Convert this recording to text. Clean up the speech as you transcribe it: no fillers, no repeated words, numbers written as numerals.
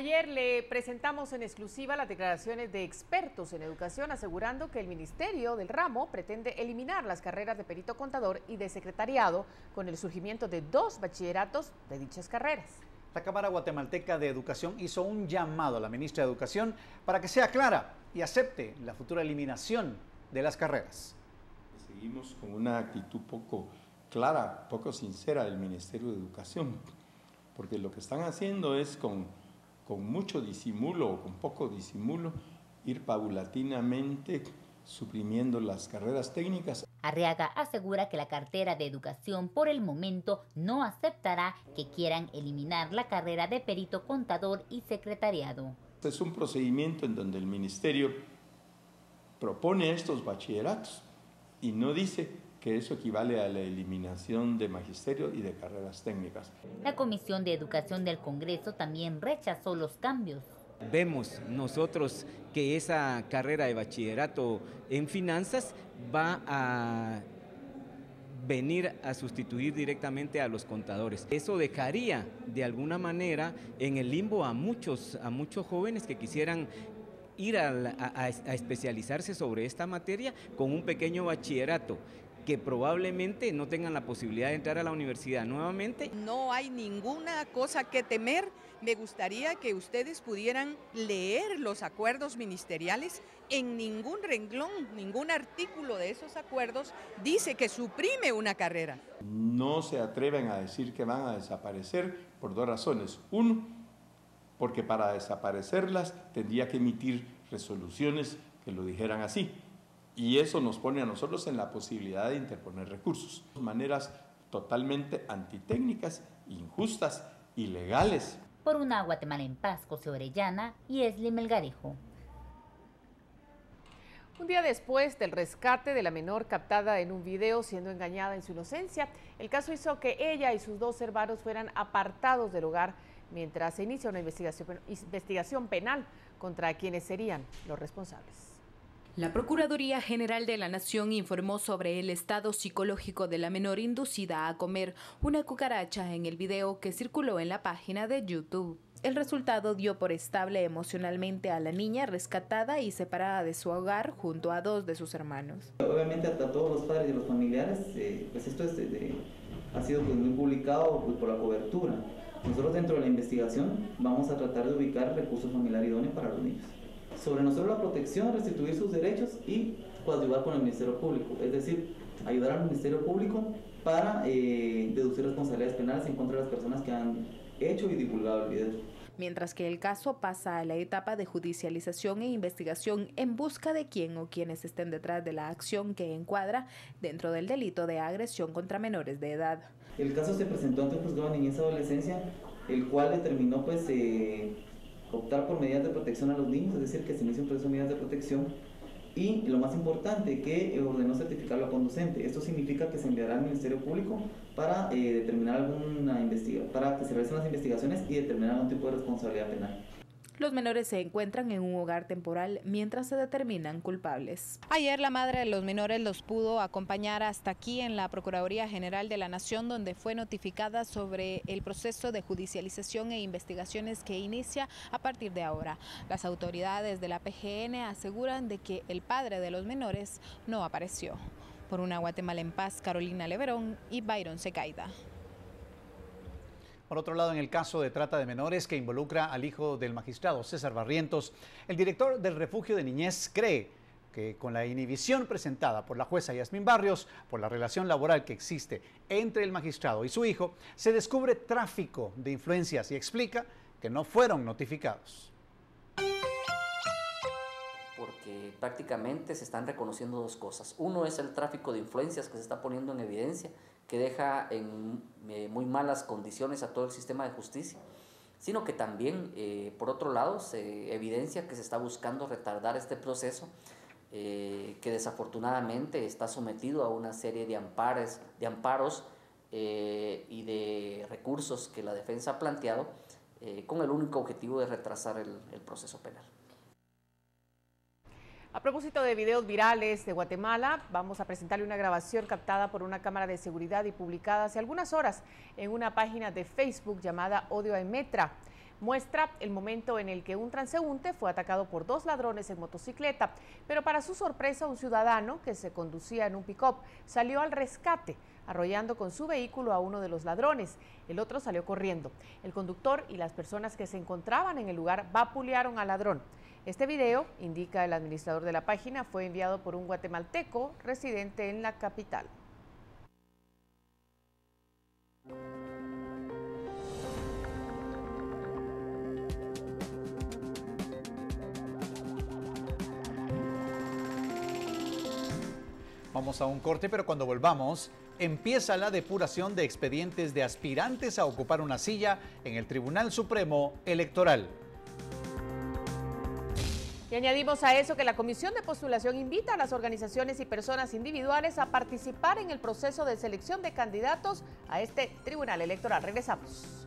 Ayer le presentamos en exclusiva las declaraciones de expertos en educación asegurando que el Ministerio del Ramo pretende eliminar las carreras de perito contador y de secretariado con el surgimiento de 2 bachilleratos de dichas carreras. La Cámara Guatemalteca de Educación hizo un llamado a la ministra de Educación para que sea clara y acepte la futura eliminación de las carreras. Seguimos con una actitud poco clara, poco sincera del Ministerio de Educación, porque lo que están haciendo es con mucho disimulo o con poco disimulo ir paulatinamente suprimiendo las carreras técnicas. Arriaga asegura que la cartera de educación por el momento no aceptará que quieran eliminar la carrera de perito contador y secretariado. Es un procedimiento en donde el ministerio propone estos bachilleratos y no dice que eso equivale a la eliminación de magisterio y de carreras técnicas. La Comisión de Educación del Congreso también rechazó los cambios. Vemos nosotros que esa carrera de bachillerato en finanzas va a venir a sustituir directamente a los contadores. Eso dejaría de alguna manera en el limbo a muchos jóvenes que quisieran ir a especializarse sobre esta materia con un pequeño bachillerato, que probablemente no tengan la posibilidad de entrar a la universidad nuevamente. No hay ninguna cosa que temer. Me gustaría que ustedes pudieran leer los acuerdos ministeriales. En ningún renglón, ningún artículo de esos acuerdos dice que suprime una carrera. No se atreven a decir que van a desaparecer por 2 razones. Uno, porque para desaparecerlas tendría que emitir resoluciones que lo dijeran así. Y eso nos pone a nosotros en la posibilidad de interponer recursos. Maneras totalmente antitécnicas, injustas, ilegales. Por una Guatemala en paz, José Orellana y Esli Melgarejo. Un día después del rescate de la menor captada en un video siendo engañada en su inocencia, el caso hizo que ella y sus 2 hermanos fueran apartados del hogar mientras se inicia una investigación penal contra quienes serían los responsables. La Procuraduría General de la Nación informó sobre el estado psicológico de la menor inducida a comer una cucaracha en el video que circuló en la página de YouTube. El resultado dio por estable emocionalmente a la niña rescatada y separada de su hogar junto a 2 de sus hermanos. Obviamente a todos los padres y los familiares, pues esto ha sido pues muy publicado pues, por la cobertura. Nosotros dentro de la investigación vamos a tratar de ubicar recursos familiares idóneos para los niños. Sobre nosotros la protección, restituir sus derechos y coadyuvar con el Ministerio Público, es decir, ayudar al Ministerio Público para deducir responsabilidades penales en contra de las personas que han hecho y divulgado el video. Mientras que el caso pasa a la etapa de judicialización e investigación en busca de quién o quienes estén detrás de la acción que encuadra dentro del delito de agresión contra menores de edad. El caso se presentó ante un juzgado de niñez y adolescencia, el cual determinó pues optar por medidas de protección a los niños, es decir, que se inicie un proceso de medidas de protección y lo más importante, que ordenó certificarlo a conducente. Esto significa que se enviará al Ministerio Público para determinar para que se realicen las investigaciones y determinar algún tipo de responsabilidad penal. Los menores se encuentran en un hogar temporal mientras se determinan culpables. Ayer la madre de los menores los pudo acompañar hasta aquí en la Procuraduría General de la Nación, donde fue notificada sobre el proceso de judicialización e investigaciones que inicia a partir de ahora. Las autoridades de la PGN aseguran de que el padre de los menores no apareció. Por una Guatemala en paz, Carolina Leverón y Byron Secaida. Por otro lado, en el caso de trata de menores que involucra al hijo del magistrado César Barrientos, el director del refugio de niñez cree que con la inhibición presentada por la jueza Yasmín Barrios por la relación laboral que existe entre el magistrado y su hijo, se descubre tráfico de influencias y explica que no fueron notificados. Porque prácticamente se están reconociendo 2 cosas. Uno es el tráfico de influencias que se está poniendo en evidencia, que deja en muy malas condiciones a todo el sistema de justicia, sino que también, por otro lado, se evidencia que se está buscando retardar este proceso, que desafortunadamente está sometido a una serie de amparos y de recursos que la defensa ha planteado, con el único objetivo de retrasar el proceso penal. A propósito de videos virales de Guatemala, vamos a presentarle una grabación captada por una cámara de seguridad y publicada hace algunas horas en una página de Facebook llamada Odio a Emetra. muestra el momento en el que un transeúnte fue atacado por 2 ladrones en motocicleta, pero para su sorpresa un ciudadano que se conducía en un pick-up salió al rescate, arrollando con su vehículo a uno de los ladrones. El otro salió corriendo. El conductor y las personas que se encontraban en el lugar vapulearon al ladrón. Este video, indica el administrador de la página, fue enviado por un guatemalteco residente en la capital. Vamos a un corte, pero cuando volvamos, empieza la depuración de expedientes de aspirantes a ocupar una silla en el Tribunal Supremo Electoral. Y añadimos a eso que la Comisión de Postulación invita a las organizaciones y personas individuales a participar en el proceso de selección de candidatos a este Tribunal Electoral. Regresamos.